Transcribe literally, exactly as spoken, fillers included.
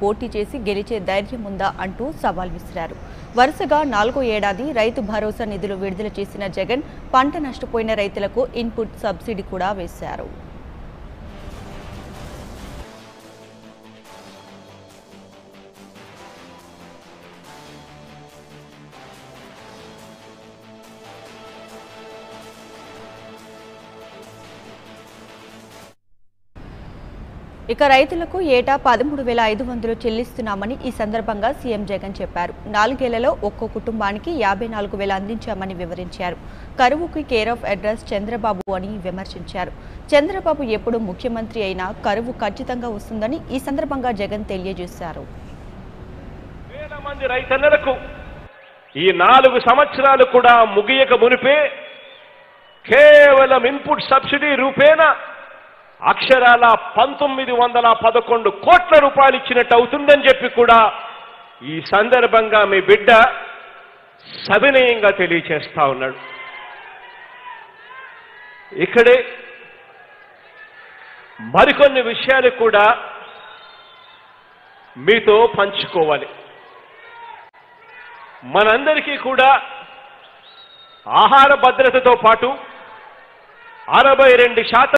పోటీ చేసి గెలిచే ధైర్యం ఉందా అంటూ సవాల్ విసిరారు. వరుసగా నాలుగో ఏడాది రైతు భరోసా నిధులు విడుదల చేసిన జగన్ పంట నష్టపోయిన రైతులకు ఇన్పుట్ సబ్సిడీ కూడా వేశారు. ఇక రైతులకు ఏటా పదమూడు వేల ఐదు వందలు చెల్లిస్తున్నామని ఈ సందర్భంగా సీఎం జగన్ చెప్పారు. నాలుగేళ్లలో ఒక్కో కుటుంబానికి యాభై నాలుగు వేలు అందించామని వివరించారు. కరువుకి కేర్ ఆఫ్ అడ్రస్ చంద్రబాబు అని విమర్శించారు. చంద్రబాబు ఎప్పుడు ముఖ్యమంత్రి అయినా కరువు ఖచ్చితంగా వస్తుందని ఈ సందర్భంగా జగన్ తెలియజేశారు. వేల మంది రైతన్నలకు ఈ నాలుగు సంవత్సరాలు కూడా ముగియక మునిపే కేవలం ఇన్పుట్ సబ్సిడీ రూపేణా అక్షరాల పంతొమ్మిది వందల పదకొండు కోట్ల రూపాయలు ఇచ్చినట్టు అవుతుందని చెప్పి కూడా ఈ సందర్భంగా మీ బిడ్డ సవినయంగా తెలియచేస్తా ఉన్నాడు. ఇక్కడే మరికొన్ని విషయాలు కూడా మీతో పంచుకోవాలి. మనందరికీ కూడా ఆహార భద్రతతో పాటు అరవై రెండు శాతం